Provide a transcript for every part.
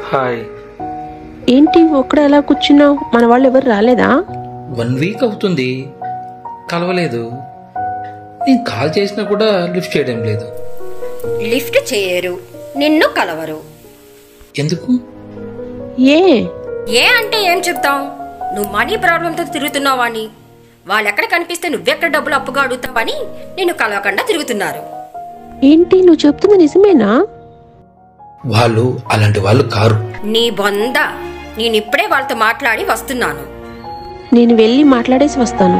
Hi. ఏంటి ఒక్కడ ఎలా కూర్చున్నావు? మన వాళ్ళు ఎవరు రాలేదా? 1 వీక్ అవుతుంది, కలవలేదు. నేను కాల్ చేసినా కూడా లిఫ్ట్ చేయడం లేదు. లిఫ్ట్ చేయరు, నిన్ను కలవరు. ఎందుకు? ఏ అంటే ఏం చెప్తాం? నువ్వు మనీ ప్రాబ్లంతో తిరుగుతున్నావని, వాళ్ళెక్కడ కనిపిస్తే నువ్వెక్కడ డబ్బులు అప్పుగా అడుగుతావని నిన్ను కలవకుండా తిరుగుతున్నారు. ఏంటి నువ్వు చెప్తుంది నిజమేనా? వాళ్ళు అలాంటి వాళ్ళు కారు. నీ బొంద, నేనిప్పుడే వాళ్ళతో మాట్లాడి వస్తున్నాను. నేను వెళ్ళి మాట్లాడేసి వస్తాను.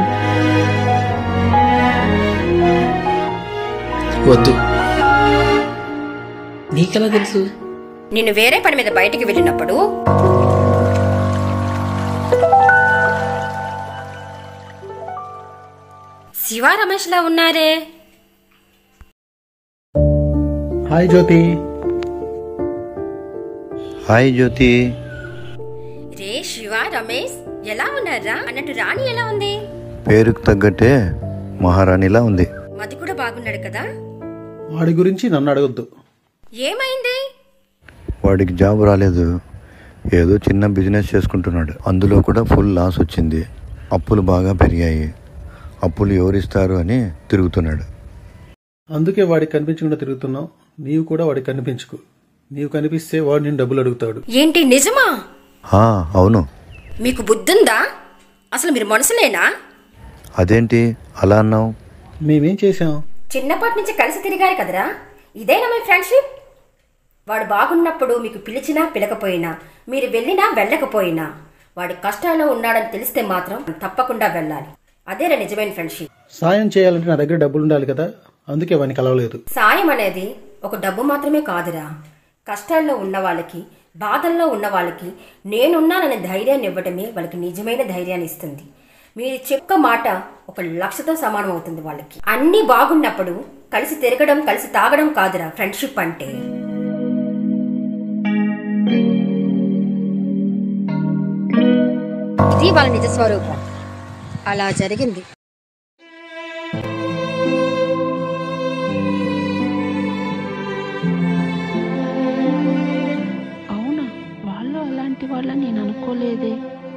వద్దు. నీకెలా తెలుసు? నిన్ను వేరే పని మీద బయటికి వెళ్ళినప్పుడు శివ రమేష్ లా ఉన్నారే. హాయ్ జ్యోతి. హాయ్ జ్యోతి. రే శివ రమేష్ ఎలా ఉన్నారా అన్నట్టు రాణి ఎలా ఉంది? పేరుకు తగ్గట్టే మహారాణిలా ఉంది. మది కూడా బాగున్నాడు కదా? వాడి గురించి నన్ను అడగొద్దు. ఏమైంది? వాడికి జాబ్ రాలేదు, ఏదో చిన్న బిజినెస్ చేసుకుంటున్నాడు. అందులో కూడా ఫుల్ లాస్ వచ్చింది. అప్పులు బాగా పెరిగాయి. అప్పులు ఎవరిస్తారు అని తిరుగుతున్నాడు. అందుకే వాడికి కనిపించకుండా తిరుగుతున్నావు. నీవు కూడా వాడికి కనిపించుకు. నీవు కనిపిస్తే వాడు నేను డబ్బులు అడుగుతాడు. ఏంటి నిజమా? అవును. మీకు బుద్ధుందా? అసలు మీరు మనుషులేనా? అదేంటి అలా అన్నావు? మేమేం చేశాం? చిన్నప్పటి నుంచి కలిసి తిరిగారు కదరా, ఇదేనా మీ ఫ్రెండ్షిప్? వాడు బాగున్నప్పుడు మీకు పిలిచినా పిలకపోయినా, మీరు వెళ్ళినా వెళ్ళకపోయినా, వాడి కష్టాల్లో ఉన్నాడని తెలిస్తే మాత్రం తప్పకుండా వెళ్ళాలి. అదేనా నిజమైన ఫ్రెండ్షిప్. సాయం చేయాలంటే నా దగ్గర డబ్బులు ఉండాలి కదా, అందుకే వాడిని కలవలేదు. సాయం అనేది ఒక డబ్బు మాత్రమే కాదురా. కష్టాల్లో ఉన్న వాళ్ళకి, బాధల్లో ఉన్న వాళ్ళకి నేనున్నాననే ధైర్యాన్ని ఇవ్వటమే వాళ్ళకి నిజమైన ధైర్యాన్ని ఇస్తుంది. మీరు చెప్పే మాట 1,00,000తో సమానం అవుతుంది వాళ్ళకి. అన్నీ బాగున్నప్పుడు కలిసి తిరగడం, కలిసి తాగడం కాదురా ఫ్రెండ్షిప్ అంటే. ఇది వాళ్ళ నిజ స్వరూపం. అలా జరిగింది. అవునా? వాళ్ళు అలాంటి వాళ్ళని నేను అనుకోలేదే.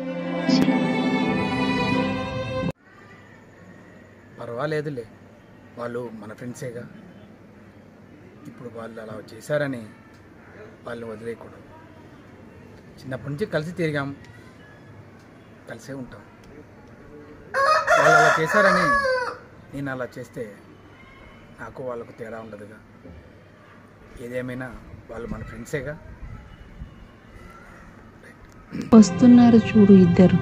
పర్వాలేదులే, వాళ్ళు మన ఫ్రెండ్సేగా. ఇప్పుడు వాళ్ళు అలా చేశారని వాళ్ళని వదిలేయకూడదు. చిన్నప్పటి నుంచి కలిసి తిరిగాం, కలిసే ఉంటాం. వాళ్ళు అలా చేశారని నేను అలా చేస్తే నాకు వాళ్ళకు తేడా ఉండదుగా. ఏదేమైనా వాళ్ళు మన ఫ్రెండ్సేగా. వస్తున్నారు చూడు ఇద్దరు.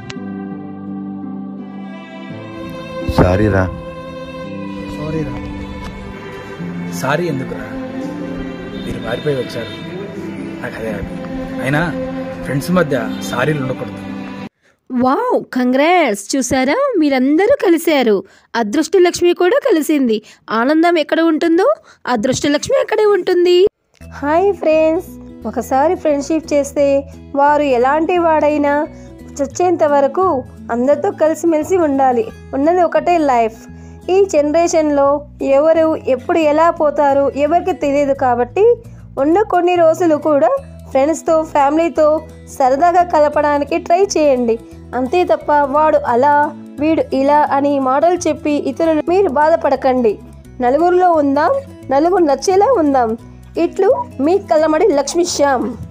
సారీరా. సారీ ఎందుకురా? మీరు మారిపోయి వచ్చారు, నాకు అదే హ్యాపీ. అయినా ఫ్రెండ్స్ మధ్య సారీలు ఉండకూడదు. Wow, congrats. చూసారా, మీరందరూ కలిశారు. అదృష్టలక్ష్మి కూడా కలిసింది. ఆనందం ఎక్కడ ఉంటుందో అదృష్టలక్ష్మి అక్కడే ఉంటుంది. Hi friends. ఒకసారి ఫ్రెండ్షిప్ చేస్తే వారు ఎలాంటి వాడైనా చచ్చేంత వరకు అందరితో కలిసిమెలిసి ఉండాలి. ఉన్నది ఒకటే లైఫ్. ఈ జనరేషన్లో ఎవరు ఎప్పుడు ఎలా పోతారు ఎవరికి తెలియదు. కాబట్టి ఉన్న కొన్ని రోజులు కూడా ఫ్రెండ్స్తో, ఫ్యామిలీతో సరదాగా కలపడానికి ట్రై చేయండి. అంతే తప్ప వాడు అలా వీడు ఇలా అని మాటలు చెప్పి ఇతరులు మీరు బాధపడకండి. నలుగురిలో ఉందాం, నలుగురు నచ్చేలా ఉందాం. ఇట్లు మీ కల్లమడి లక్ష్మీ శ్యామ్.